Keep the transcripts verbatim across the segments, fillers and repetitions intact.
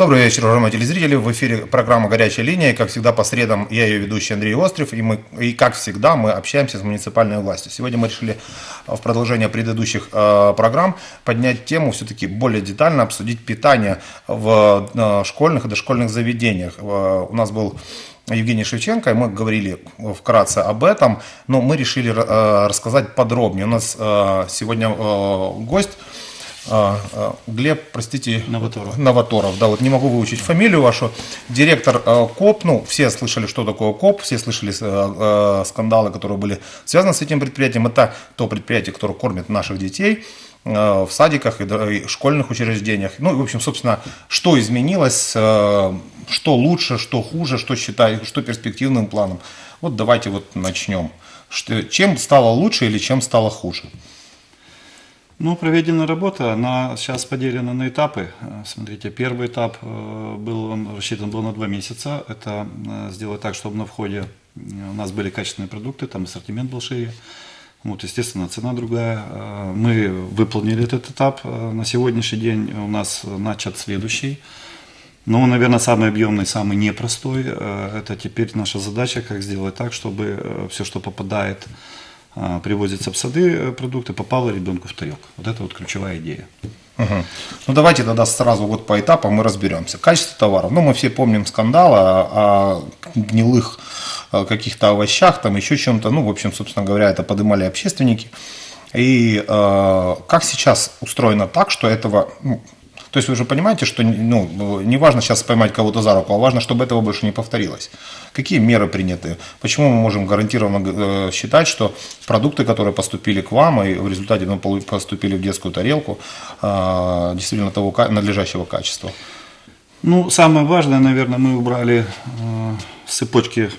Добрый вечер, уважаемые телезрители. В эфире программа «Горячая линия». Как всегда, по средам я ее ведущий Андрей Острев. И, мы, и как всегда, мы общаемся с муниципальной властью. Сегодня мы решили в продолжение предыдущих э, программ поднять тему, все-таки более детально обсудить питание в э, школьных и дошкольных заведениях. Э, у нас был Евгений Шевченко, и мы говорили вкратце об этом, но мы решили э, рассказать подробнее. У нас э, сегодня э, гость Глеб, простите, Новоторов. Новоторов, да, вот не могу выучить фамилию вашу. Директор э, КОП, ну, все слышали, что такое КОП, все слышали э, э, скандалы, которые были связаны с этим предприятием. Это то предприятие, которое кормит наших детей э, в садиках и, и школьных учреждениях. Ну, и, в общем, собственно, что изменилось, э, что лучше, что хуже, что считаю, что перспективным планом. Вот давайте вот начнем. Что, чем стало лучше или чем стало хуже? Ну, проведенная работа, она сейчас поделена на этапы. Смотрите, первый этап был, он рассчитан был на два месяца. Это сделать так, чтобы на входе у нас были качественные продукты, там ассортимент был шире. Вот, естественно, цена другая. Мы выполнили этот этап. На сегодняшний день у нас начат следующий. Ну, наверное, самый объемный, самый непростой. Это теперь наша задача, как сделать так, чтобы все, что попадает, привозятся в сады продукты, попало ребенку в тарелку. Вот это вот ключевая идея. Угу. Ну давайте тогда сразу вот по этапам мы разберемся. Качество товаров. Ну мы все помним скандалы о, о гнилых каких-то овощах, там еще чем-то. Ну в общем, собственно говоря, это поднимали общественники. И э, как сейчас устроено так, что этого... Ну, то есть вы же понимаете, что ну, не важно сейчас поймать кого-то за руку, а важно, чтобы этого больше не повторилось. Какие меры приняты? Почему мы можем гарантированно считать, что продукты, которые поступили к вам и в результате ну, поступили в детскую тарелку, действительно того надлежащего качества? Ну, самое важное, наверное, мы убрали э, с цепочки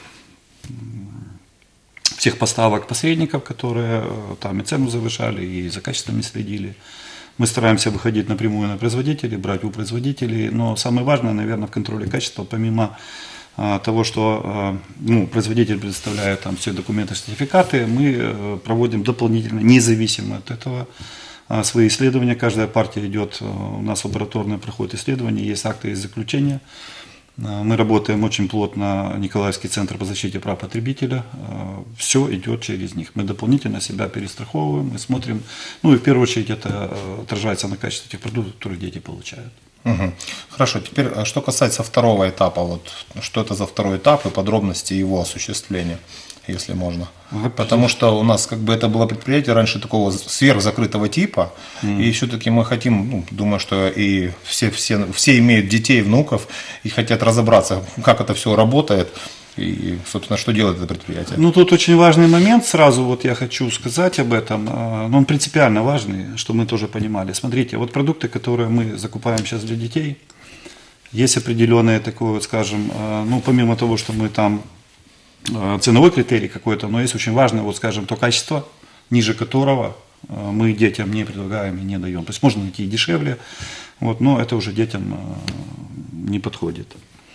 всех поставок посредников, которые э, там и цену завышали, и за качеством не следили. Мы стараемся выходить напрямую на производителей, брать у производителей, но самое важное, наверное, в контроле качества, помимо а, того, что а, ну, производитель предоставляет там все документы, сертификаты, мы а, проводим дополнительно, независимо от этого, а, свои исследования. Каждая партия идет, а, у нас лабораторное проходит исследование, есть акты, есть заключения. Мы работаем очень плотно, Николаевский центр по защите прав потребителя, все идет через них. Мы дополнительно себя перестраховываем, мы смотрим, ну и в первую очередь это отражается на качестве тех продуктов, которые дети получают. Угу. Хорошо, теперь что касается второго этапа, вот, что это за второй этап и подробности его осуществления, если можно. Потому что у нас как бы это было предприятие раньше такого сверхзакрытого типа, mm. и все-таки мы хотим, ну, думаю, что и все, все, все имеют детей, внуков и хотят разобраться, как это все работает и, собственно, что делает это предприятие. Ну, тут очень важный момент, сразу вот я хочу сказать об этом, но он принципиально важный, чтобы мы тоже понимали. Смотрите, вот продукты, которые мы закупаем сейчас для детей, есть определенное такое, вот, скажем, ну, помимо того, что мы там ценовой критерий какой-то, но есть очень важное, вот скажем, то качество, ниже которого мы детям не предлагаем и не даем. То есть можно найти и дешевле, вот, но это уже детям не подходит.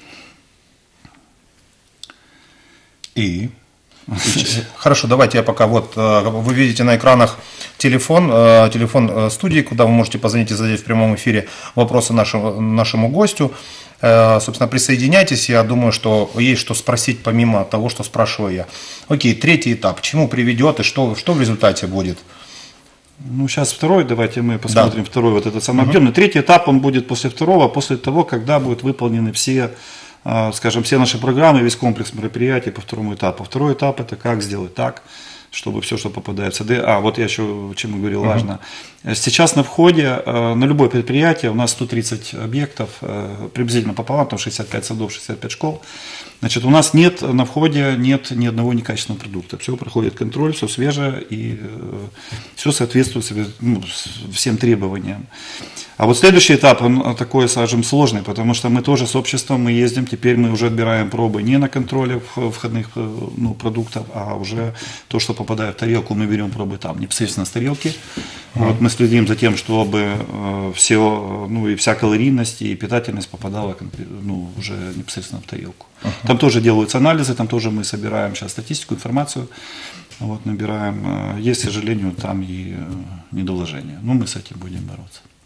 И? Хорошо, давайте я пока вот, вы видите на экранах телефон, телефон студии, куда вы можете позвонить и задать в прямом эфире вопросы нашему, нашему гостю. Собственно, присоединяйтесь, я думаю, что есть что спросить помимо того, что спрашиваю я. Окей, третий этап, к чему приведет и что, что в результате будет? Ну, сейчас второй, давайте мы посмотрим да. второй, вот этот самый угу. объемный. Третий этап, он будет после второго, после того, когда будут выполнены все, скажем, все наши программы, весь комплекс мероприятий по второму этапу. Второй этап – это как сделать так, чтобы все, что попадает в сады. А, вот я еще, чем говорил, uh-huh. важно. Сейчас на входе на любое предприятие у нас сто тридцать объектов, приблизительно пополам, там шестьдесят пять садов, шестьдесят пять школ. Значит, у нас нет на входе нет ни одного некачественного продукта. Все проходит контроль, все свежее и все соответствует ну, всем требованиям. А вот следующий этап, он такой, скажем, сложный, потому что мы тоже с обществом, мы ездим, теперь мы уже отбираем пробы не на контроле входных ну, продуктов, а уже то, что попадает в тарелку, мы берем пробы там, непосредственно с тарелки. Mm-hmm. Вот мы следим за тем, чтобы э, все, ну и вся калорийность и питательность попадала ну, уже непосредственно в тарелку. Uh-huh. Там тоже делаются анализы, там тоже мы собираем сейчас статистику, информацию, вот, набираем. Есть, к сожалению, там и недоложения. Но мы с этим будем бороться.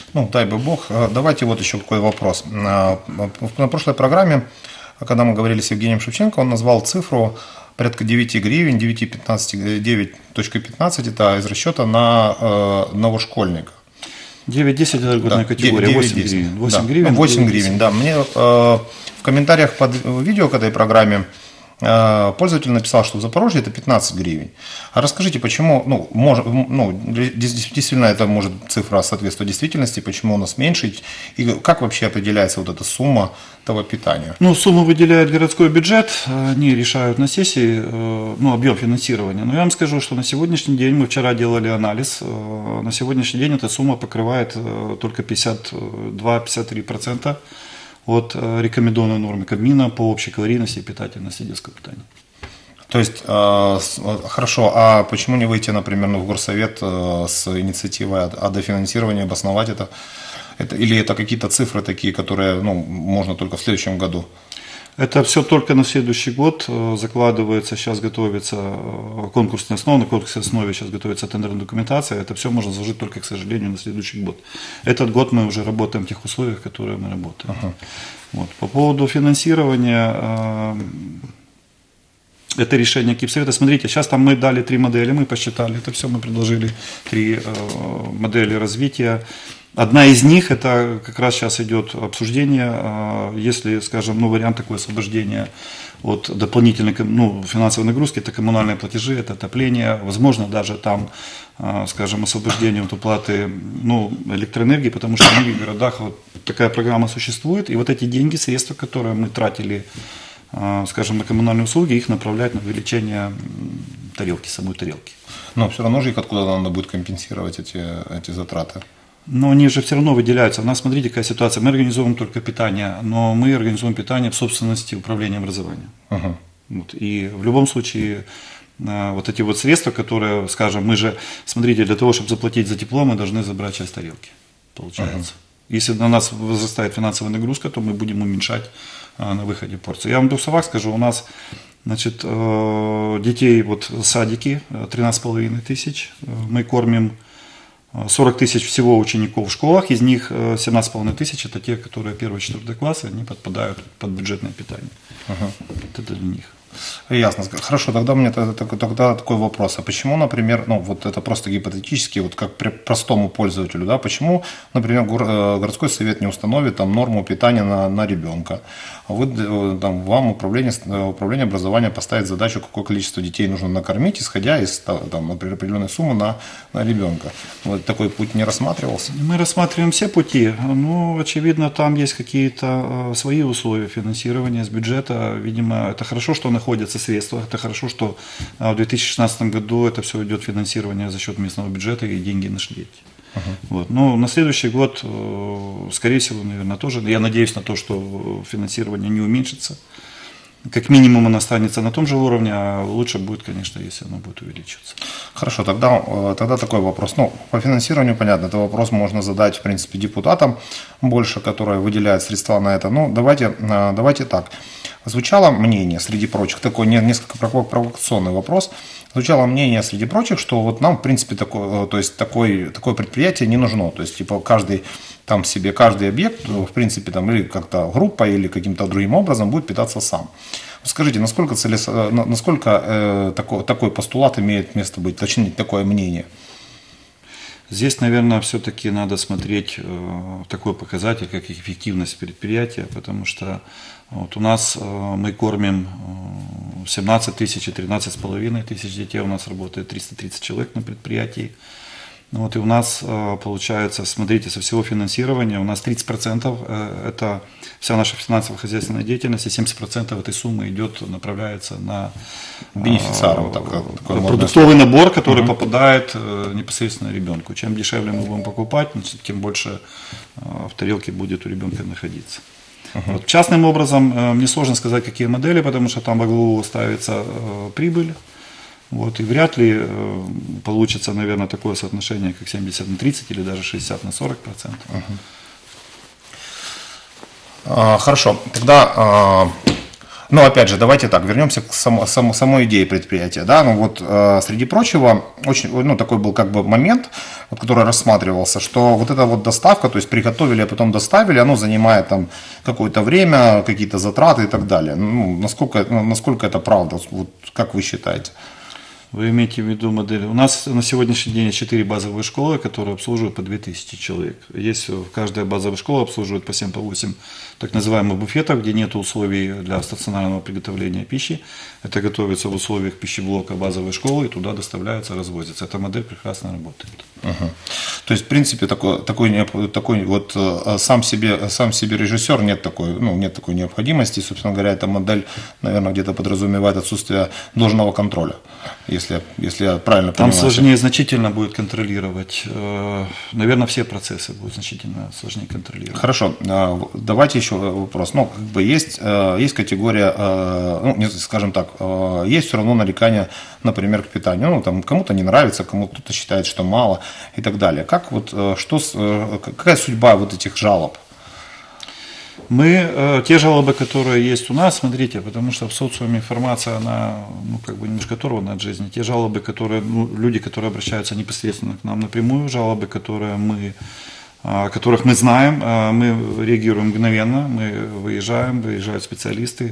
Ну, дай бы бог. Давайте вот еще какой вопрос. На прошлой программе, когда мы говорили с Евгением Шевченко, он назвал цифру порядка девять гривен, девять пятнадцать, девять пятнадцать, это из расчета на э, новошкольника. девять-десять это льготная да, категория, восемь гривен. восемь да, гривен, восемь гривен, да. Мне э, в комментариях под видео к этой программе э, пользователь написал, что в Запорожье это пятнадцать гривен. А расскажите, почему, ну, может, ну, действительно это может цифра соответствовать действительности, почему у нас меньше, и как вообще определяется вот эта сумма того питания? Ну, сумму выделяет городской бюджет, они решают на сессии, ну, объем финансирования. Но я вам скажу, что на сегодняшний день, мы вчера делали анализ, на сегодняшний день эта сумма покрывает только пятьдесят два — пятьдесят три процента от рекомендованной нормы Кабмина по общей калорийности и питательности детского питания. То есть, э, хорошо, а почему не выйти, например, в горсовет э, с инициативой о, о дофинансировании, обосновать это? это? Или это какие-то цифры такие, которые, ну, можно только в следующем году? Это все только на следующий год закладывается, сейчас готовится конкурсная основа, на конкурсной основе сейчас готовится тендерная документация, это все можно заложить только, к сожалению, на следующий год. Этот год мы уже работаем в тех условиях, в которые мы работаем. Ага. Вот. По поводу финансирования, это решение Киевсовета. Смотрите, сейчас там мы дали три модели, мы посчитали, это все, мы предложили три модели развития. Одна из них, это как раз сейчас идет обсуждение, если, скажем, ну, вариант такое освобождения от дополнительной, ну, финансовой нагрузки, это коммунальные платежи, это отопление, возможно, даже там, скажем, освобождение от уплаты, ну, электроэнергии, потому что в многих городах вот такая программа существует, и вот эти деньги, средства, которые мы тратили, скажем, на коммунальные услуги, их направлять на увеличение тарелки, самой тарелки. Но все равно же их откуда надо будет компенсировать, эти, эти затраты? Но они же все равно выделяются. У нас, смотрите, какая ситуация. Мы организуем только питание, но мы организуем питание в собственности управления образованием. Uh-huh. Вот. И в любом случае, вот эти вот средства, которые, скажем, мы же, смотрите, для того, чтобы заплатить за тепло, мы должны забрать часть тарелки, получается. Uh-huh. Если на нас возрастает финансовая нагрузка, то мы будем уменьшать на выходе порции. Я вам в двух словах скажу, у нас, значит, детей вот садики тринадцать с половиной тысяч, мы кормим сорок тысяч всего учеников в школах, из них семнадцать с половиной тысяч это те, которые первый-четвертый класс, они подпадают под бюджетное питание. Ага. Вот это для них. Ясно. Хорошо, тогда у меня тогда, тогда такой вопрос. А почему, например, ну вот это просто гипотетически, вот как при простому пользователю, да, почему, например, городской совет не установит там норму питания на, на ребенка? А вы, там, вам управление, управление образования поставит задачу, какое количество детей нужно накормить, исходя из, там, например, определенной суммы на, на ребенка. Вот такой путь не рассматривался? Мы рассматриваем все пути. Ну, очевидно, там есть какие-то свои условия финансирования с бюджета. Видимо, это хорошо, что находятся средства. Это хорошо, что в две тысячи шестнадцатом году это все идет финансирование за счет местного бюджета и деньги нашли. Uh-huh. Вот. Но на следующий год, скорее всего, наверное, тоже. Я надеюсь на то, что финансирование не уменьшится. Как минимум оно останется на том же уровне, а лучше будет, конечно, если оно будет увеличиваться. Хорошо, тогда, тогда такой вопрос. Ну, по финансированию, понятно, этот вопрос можно задать, в принципе, депутатам больше, которые выделяют средства на это. Ну, давайте, давайте так. Звучало мнение, среди прочих, такой несколько провокационный вопрос, звучало мнение среди прочих, что вот нам, в принципе, такое, то есть такое, такое предприятие не нужно. То есть, типа, каждый там себе, каждый объект, в принципе, там, или как-то группа, или каким-то другим образом будет питаться сам. Скажите, насколько, целес... насколько э, такой, такой постулат имеет место быть, точнее, такое мнение? Здесь, наверное, все-таки надо смотреть э, такой показатель, как эффективность предприятия, потому что вот у нас э, мы кормим э, семнадцать тысяч и тринадцать с половиной тысяч детей, у нас работает триста тридцать человек на предприятии. Вот, и у нас э, получается, смотрите, со всего финансирования у нас тридцать процентов э, это вся наша финансово-хозяйственная деятельность, и семьдесят процентов этой суммы идет, направляется на бенефициарам, так, продуктовый набор, который угу. попадает э, непосредственно ребенку. Чем дешевле мы будем покупать, тем больше э, в тарелке будет у ребенка находиться. Uh-huh. Вот. Частным образом э, мне сложно сказать, какие модели, потому что там во главу ставится э, прибыль. Вот, и вряд ли э, получится, наверное, такое соотношение, как семьдесят на тридцать или даже шестьдесят на сорок процентов. Uh-huh. А, хорошо, тогда а, Но опять же, давайте так, вернемся к само, само, самой идее предприятия. Да? Ну, вот, э, среди прочего, очень, ну, такой был как бы момент, вот, который рассматривался, что вот эта вот доставка, то есть приготовили, а потом доставили, оно занимает там какое-то время, какие-то затраты и так далее. Ну, насколько, ну, насколько это правда, вот, как вы считаете? Вы имеете в виду модели? У нас на сегодняшний день четыре базовые школы, которые обслуживают по две тысячи человек. Есть каждая базовая школа обслуживает по семь-восемь так называемых буфетов, где нет условий для стационарного приготовления пищи. Это готовится в условиях пищеблока базовой школы и туда доставляется, развозится. Эта модель прекрасно работает. Угу. То есть, в принципе, такой, такой, такой вот сам себе, сам себе режиссер, нет такой, ну, нет такой необходимости. Собственно говоря, эта модель, наверное, где-то подразумевает отсутствие должного контроля, если, если я правильно Там понимаю. сложнее значительно будет контролировать. Наверное, все процессы будут значительно сложнее контролировать. Хорошо, давайте еще вопрос. Ну, как бы есть, есть категория, ну, скажем так, есть все равно нарекания, например, к питанию. Ну, там кому-то не нравится, кому-то считает, что мало и так далее. Как вот, что, какая судьба вот этих жалоб? Мы, те жалобы, которые есть у нас, смотрите, потому что в социуме информация, она, ну, как бы немножко оторвана от жизни. Те жалобы, которые, ну, люди, которые обращаются непосредственно к нам напрямую, жалобы, которые мы, о которых мы знаем, мы реагируем мгновенно, мы выезжаем, выезжают специалисты,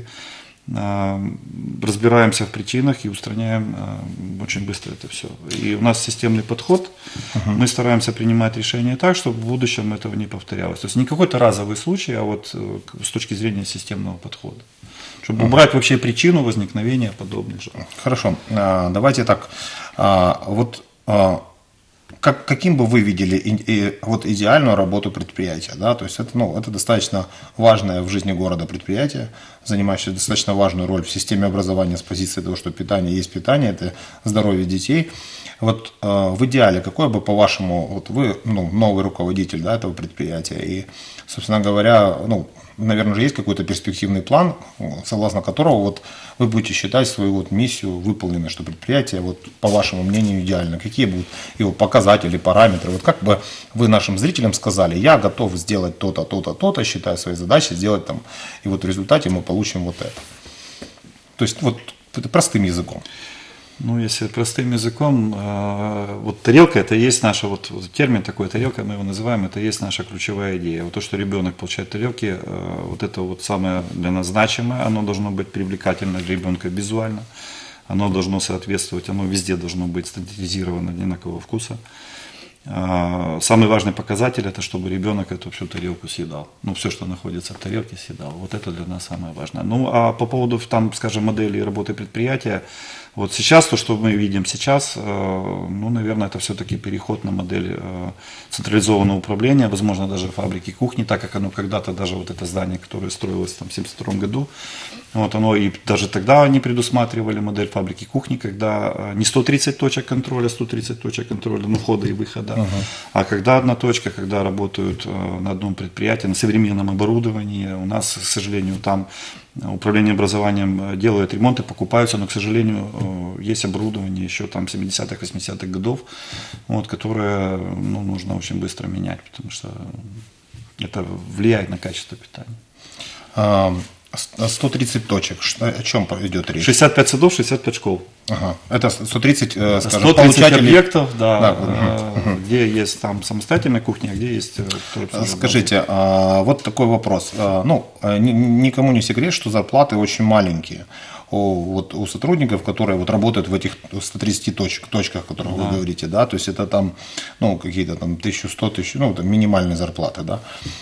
разбираемся в причинах и устраняем очень быстро это все. И у нас системный подход, uh-huh. мы стараемся принимать решения так, чтобы в будущем этого не повторялось. То есть не какой-то разовый случай, а вот с точки зрения системного подхода. Чтобы uh-huh. убрать вообще причину возникновения подобных жалоб. Хорошо, давайте так, вот как, каким бы вы видели и, и, вот идеальную работу предприятия, да, то есть это, ну, это достаточно важное в жизни города предприятие, занимающее достаточно важную роль в системе образования с позиции того, что питание есть питание, это здоровье детей. Вот э, в идеале, какой бы, по-вашему, вот вы, ну, новый руководитель, да, этого предприятия, и, собственно говоря, ну, наверное, же есть какой-то перспективный план, согласно которого вот вы будете считать свою вот миссию выполненной, что предприятие, вот, по вашему мнению, идеально. Какие будут его показатели, параметры? Вот как бы вы нашим зрителям сказали, я готов сделать то-то, то-то, то-то, считаю своей задачей сделать там, и вот в результате мы получим вот это. То есть вот это простым языком. Ну, если простым языком, вот тарелка, это есть наша, вот, вот термин такой, тарелка, мы его называем, это есть наша ключевая идея. Вот то, что ребенок получает тарелки, вот это вот самое для нас значимое, оно должно быть привлекательно для ребенка визуально, оно должно соответствовать, оно везде должно быть стандартизировано, одинакового вкуса. Самый важный показатель, это чтобы ребенок эту всю тарелку съедал. Ну, все, что находится в тарелке, съедал. Вот это для нас самое важное. Ну, а по поводу, там, скажем, модели работы предприятия, вот сейчас, то, что мы видим сейчас, ну, наверное, это все-таки переход на модель централизованного управления, возможно, даже фабрики кухни, так как оно когда-то, даже вот это здание, которое строилось там, в семьдесят втором году, вот оно и даже тогда они предусматривали модель фабрики кухни, когда не сто тридцать точек контроля, сто тридцать точек контроля, ну, входа и выхода, uh-huh. а когда одна точка, когда работают на одном предприятии, на современном оборудовании, у нас, к сожалению, там управление образованием делает ремонты, покупаются, но, к сожалению, есть оборудование еще там семидесятых, восьмидесятых годов, вот, которое, ну, нужно очень быстро менять, потому что это влияет на качество питания. сто тридцать точек, о чем идет речь? шестьдесят пять садов, шестьдесят пять школ. Ага. Это сто тридцать, скажем, сто тридцать получателей... объектов, да, да угу. где есть там самостоятельная кухня, где есть... Скажите, а, вот такой вопрос. А, ну, никому не секрет, что зарплаты очень маленькие у, вот, у сотрудников, которые вот работают в этих ста тридцати точек, точках, о которых да. вы говорите, да, то есть это там, ну, какие-то там тысяча сто, тысяч, ну, там минимальные зарплаты, да.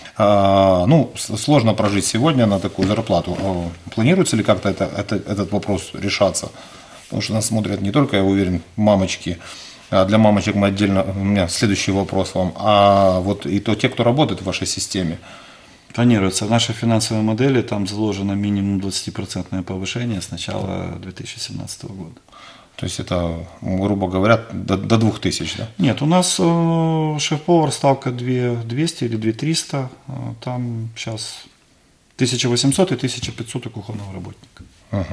А, ну, сложно прожить сегодня на такую зарплату. Планируется ли как-то это, это, этот вопрос решаться? Потому что нас смотрят не только, я уверен, мамочки. А для мамочек мы отдельно, у меня следующий вопрос вам. А вот и то те, кто работает в вашей системе. Планируется. В нашей финансовой модели там заложено минимум двадцатипроцентное повышение с начала две тысячи семнадцатого года. То есть это, грубо говоря, до, до двух тысяч, да? Нет, у нас э, шеф-повар ставка две тысячи двести или две тысячи триста. Э, там сейчас тысяча восемьсот и тысяча пятьсот у кухонного работника.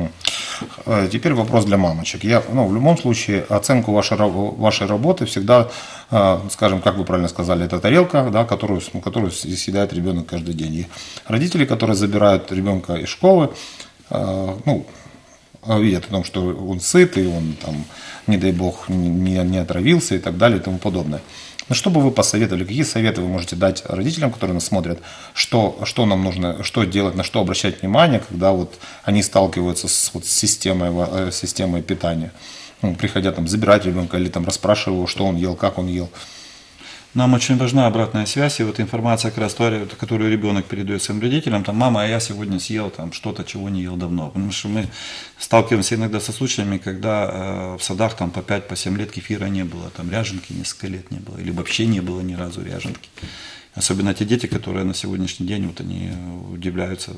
Угу. Теперь вопрос для мамочек. Я, ну, в любом случае, оценку вашей, вашей работы всегда, скажем, как вы правильно сказали, это тарелка, да, которую, которую съедает ребенок каждый день. И родители, которые забирают ребенка из школы, ну, видят о том, что он сыт, и он там, не дай бог, не, не отравился и так далее и тому подобное. Но что бы вы посоветовали, какие советы вы можете дать родителям, которые нас смотрят, что, что нам нужно, что делать, на что обращать внимание, когда вот они сталкиваются с, вот, с системой, системой питания, ну, приходя там забирать ребенка или там расспрашивая его, что он ел, как он ел. Нам очень важна обратная связь, и вот информация, как раз, которую ребенок передает своим родителям, там, мама, а я сегодня съел там что-то, чего не ел давно. Потому что мы сталкиваемся иногда со случаями, когда э, в садах там по пять, по семь лет кефира не было, там ряженки несколько лет не было, или вообще не было ни разу ряженки. Особенно те дети, которые на сегодняшний день, вот они удивляются.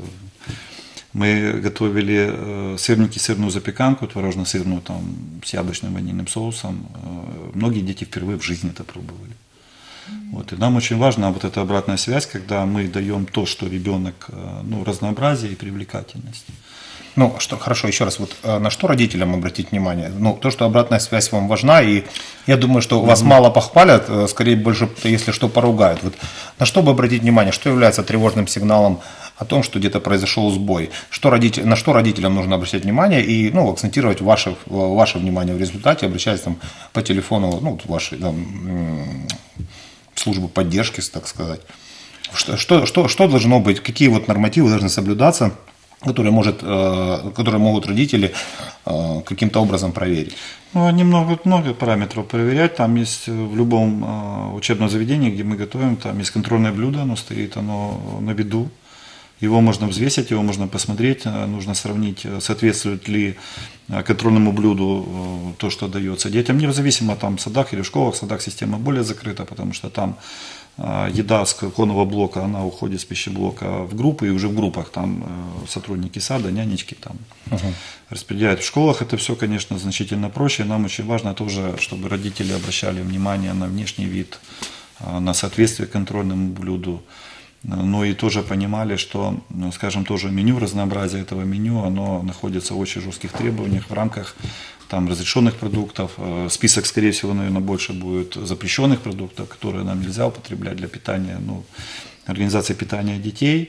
Мы готовили э, сырники, сырную запеканку, творожно-сырную там, с яблочным ванильным соусом. Э, многие дети впервые в жизни это пробовали. Вот. И нам очень важна вот эта обратная связь, когда мы даем то, что ребенок, ну, разнообразие и привлекательность. Ну, что, хорошо, еще раз, вот на что родителям обратить внимание? Ну, то, что обратная связь вам важна, и я думаю, что вас mm-hmm. мало похвалят, скорее больше, если что, поругают. Вот на что бы обратить внимание, что является тревожным сигналом о том, что где-то произошел сбой? Что родитель, на что родителям нужно обращать внимание и, ну, акцентировать ваше, ваше внимание в результате, обращаясь там по телефону, ну, вашей там, службы поддержки, так сказать. Что, что, что, что должно быть, какие вот нормативы должны соблюдаться, которые, может, которые могут родители каким-то образом проверить? Ну, они могут много параметров проверять. Там есть в любом учебном заведении, где мы готовим, там есть контрольное блюдо, оно стоит, оно на виду. Его можно взвесить, его можно посмотреть, нужно сравнить, соответствует ли контрольному блюду то, что дается детям. Независимо там в садах или в школах, в садах система более закрыта, потому что там еда с кухонного блока, она уходит с пищеблока в группы, и уже в группах там сотрудники сада, нянечки там uh-huh. распределяют. В школах это все, конечно, значительно проще. Нам очень важно тоже, чтобы родители обращали внимание на внешний вид, на соответствие контрольному блюду. Но и тоже понимали, что, скажем, тоже меню, разнообразие этого меню, оно находится в очень жестких требованиях в рамках там, разрешенных продуктов. Список, скорее всего, наверное, больше будет запрещенных продуктов, которые нам нельзя употреблять для питания, ну, организации питания детей.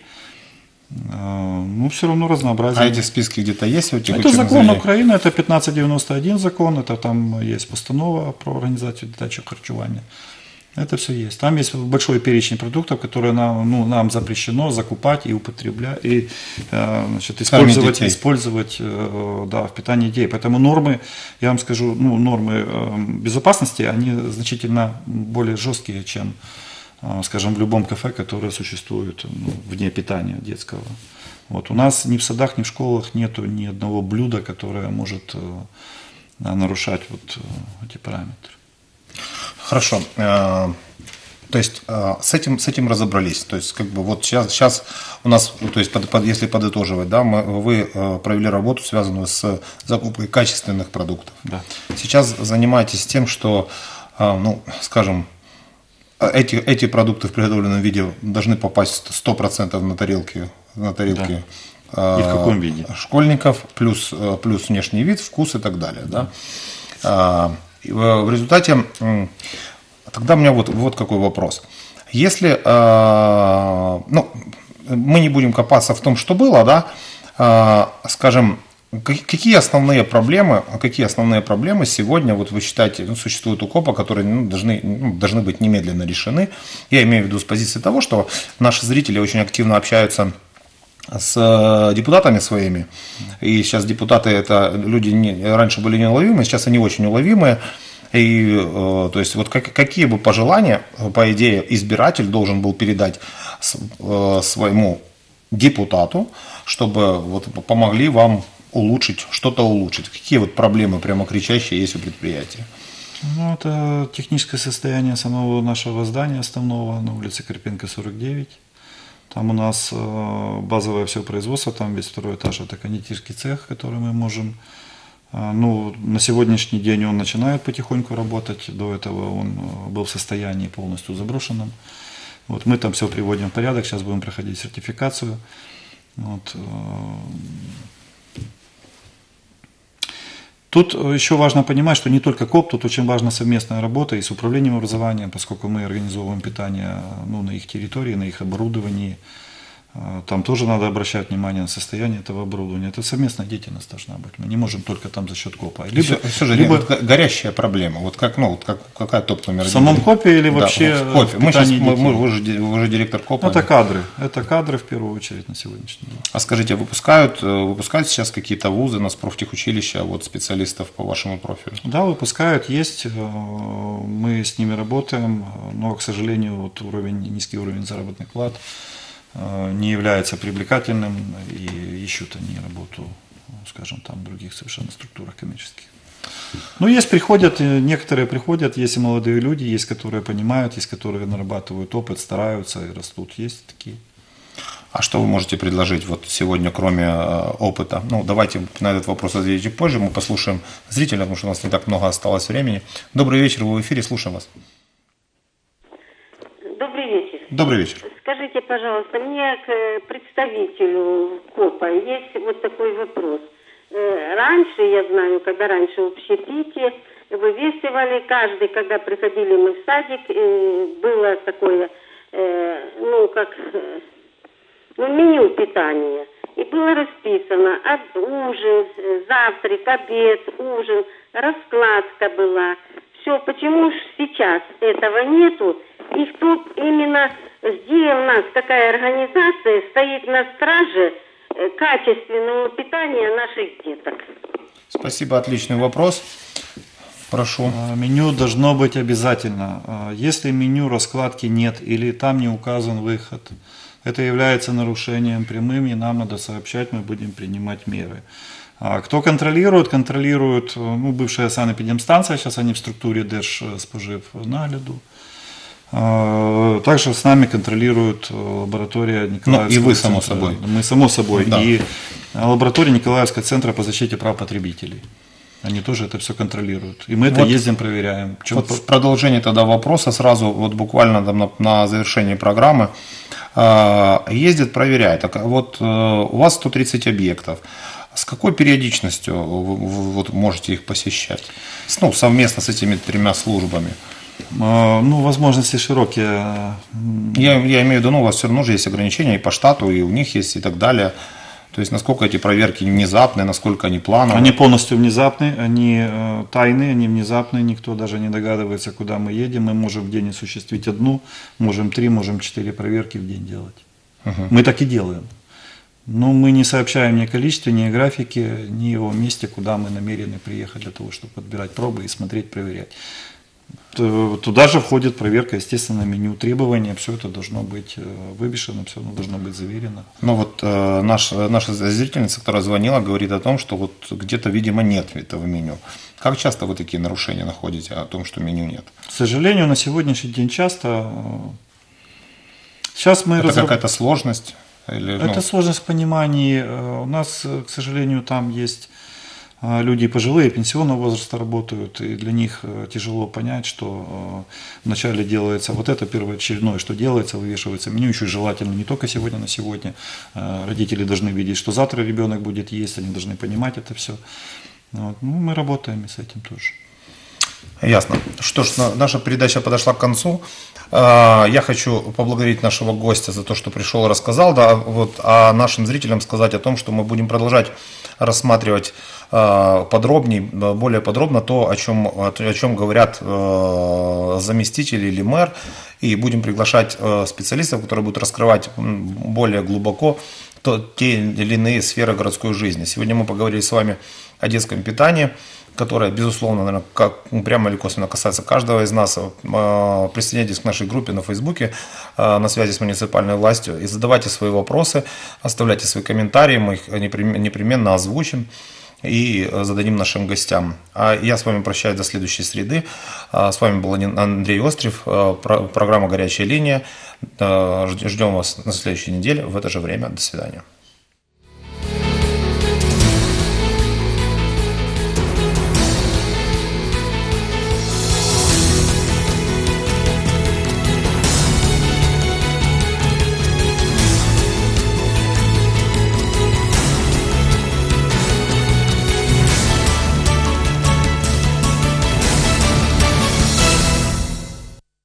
Ну, все равно разнообразие. А эти списки где-то есть у этих? Это закон Украины, это пятнадцать девяносто один закон, это там есть постанова про организацию дитячого харчування. Это все есть. Там есть большой перечень продуктов, которые нам, ну, нам запрещено закупать и употреблять, и значит, использовать, использовать да, в питании детей. Поэтому нормы, я вам скажу, ну, нормы безопасности, они значительно более жесткие, чем, скажем, в любом кафе, которое существует, ну, вне питания детского. Вот. У нас ни в садах, ни в школах нету ни одного блюда, которое может нарушать вот эти параметры. Хорошо. То есть с этим, с этим разобрались. То есть как бы вот сейчас, сейчас у нас, то есть под, под, если подытоживать, да, мы, вы провели работу, связанную с закупкой качественных продуктов. Да. Сейчас занимаетесь тем, что, ну, скажем, эти, эти продукты в приготовленном виде должны попасть сто процентов на тарелки, на тарелки. Да. И в каком виде? Школьников, плюс, плюс внешний вид, вкус и так далее. Да? Да. В результате, тогда у меня вот, вот какой вопрос. Если, ну, мы не будем копаться в том, что было, да, скажем, какие основные проблемы, какие основные проблемы сегодня, вот вы считаете, ну, существуют у КОПа, которые, ну, должны, ну, должны быть немедленно решены? Я имею в виду с позиции того, что наши зрители очень активно общаются с депутатами своими, и сейчас депутаты это люди не, раньше были неуловимые, сейчас они очень уловимые, и э, то есть вот как, какие бы пожелания, по идее, избиратель должен был передать с, э, своему депутату, чтобы вот помогли вам улучшить, что-то улучшить, какие вот проблемы прямо кричащие есть у предприятия? Ну, это техническое состояние самого нашего здания основного на улице Карпенко, сорок девять. Там у нас базовое все производство, там весь второй этаж, это кондитерский цех, который мы можем, ну, на сегодняшний день он начинает потихоньку работать, до этого он был в состоянии полностью заброшенном. Вот мы там все приводим в порядок, сейчас будем проходить сертификацию. Вот. Тут еще важно понимать, что не только КОП, тут очень важна совместная работа и с управлением образования, поскольку мы организовываем питание, ну, на их территории, на их оборудовании. Там тоже надо обращать внимание на состояние этого оборудования. Это совместная деятельность должна быть. Мы не можем только там за счет КОПа. Либо, все, все же, либо... Вот горящая проблема. Вот как, ну, вот как, какая топ номер один? В самом КОПе или вообще да, в КОПе? Мы сейчас, мы, мы, вы, же, вы же директор КОПа. Это кадры. Это кадры в первую очередь на сегодняшний день. А скажите, выпускают, выпускают сейчас какие-то вузы, нас профтехучилища, вот специалистов по вашему профилю? Да, выпускают, есть. Мы с ними работаем, но, к сожалению, вот уровень, низкий уровень заработных плат не является привлекательным, и ищут они работу, скажем, там, в других совершенно структурах коммерческих. Ну, есть, приходят, некоторые приходят, есть и молодые люди, есть, которые понимают, есть, которые нарабатывают опыт, стараются и растут, есть такие. А что вы можете предложить вот сегодня, кроме опыта? Ну, давайте на этот вопрос ответите позже, мы послушаем зрителя, потому что у нас не так много осталось времени. Добрый вечер, вы в эфире, слушаем вас. Добрый вечер. Добрый вечер. Скажите, пожалуйста, мне к представителю КОПа есть вот такой вопрос. Раньше, я знаю, когда раньше в общепите вывешивали, каждый, когда приходили мы в садик, было такое, ну, как, ну, меню питания. И было расписано ужин, завтрак, обед, ужин, раскладка была. Все, почему же сейчас этого нету? И кто именно, где у нас какая организация стоит на страже качественного питания наших деток? Спасибо, отличный вопрос. Прошу. Меню должно быть обязательно. Если меню раскладки нет или там не указан выход, это является нарушением прямым, и нам надо сообщать, мы будем принимать меры. Кто контролирует? Контролирует, ну, бывшая санэпидемстанция, сейчас они в структуре Держспоживнагляду. Также с нами контролирует лаборатория Николаевского ну, и вы, центра. само собой. Мы, само собой. Да. И лаборатория Николаевского центра по защите прав потребителей. Они тоже это все контролируют. И мы это вот, ездим, проверяем. Вот в продолжение тогда вопроса сразу, вот буквально там на, на завершении программы, э, ездит, проверяет. Так, вот э, у вас сто тридцать объектов. С какой периодичностью вы, вы вот, можете их посещать? Ну, совместно с этими тремя службами. Ну, возможности широкие. Я, я имею в виду, ну, у вас все равно же есть ограничения и по штату, и у них есть, и так далее. То есть, насколько эти проверки внезапные, насколько они плановые? Они полностью внезапные, они э, тайные, они внезапные, никто даже не догадывается, куда мы едем. Мы можем в день осуществить одну, можем три, можем четыре проверки в день делать. Uh-huh. Мы так и делаем. Но мы не сообщаем ни о количестве, ни о графике, ни о месте, куда мы намерены приехать для того, чтобы подбирать пробы и смотреть, проверять. Туда же входит проверка, естественно, меню, требования, все это должно быть вывешено, все должно быть заверено. Ну вот э, наш, наша зрительница, которая звонила, говорит о том, что вот где-то, видимо, нет этого меню. Как часто вы такие нарушения находите о том, что меню нет? К сожалению, на сегодняшний день часто. Сейчас мы это разраб... какая-то сложность? Или, это ну... сложность в понимании. У нас, к сожалению, там есть люди пожилые, пенсионного возраста работают, и для них тяжело понять, что вначале делается вот это первоочередное, что делается, вывешивается меню, еще желательно не только сегодня на сегодня. Родители должны видеть, что завтра ребенок будет есть, они должны понимать это все. Вот. Ну, мы работаем и с этим тоже. Ясно. Что ж, наша передача подошла к концу. Я хочу поблагодарить нашего гостя за то, что пришел и рассказал, да, вот, а нашим зрителям сказать о том, что мы будем продолжать рассматривать подробнее, более подробно то, о чем, о чем говорят заместители или мэр, и будем приглашать специалистов, которые будут раскрывать более глубоко то, те или иные сферы городской жизни. Сегодня мы поговорили с вами о детском питании, которая, безусловно, наверное, как, прямо или косвенно касается каждого из нас. Присоединяйтесь к нашей группе на Фейсбуке на связи с муниципальной властью и задавайте свои вопросы, оставляйте свои комментарии, мы их непременно озвучим и зададим нашим гостям. А я с вами прощаюсь до следующей среды. С вами был Андрей Острев, программа «Горячая линия». Ждем вас на следующей неделе в это же время. До свидания.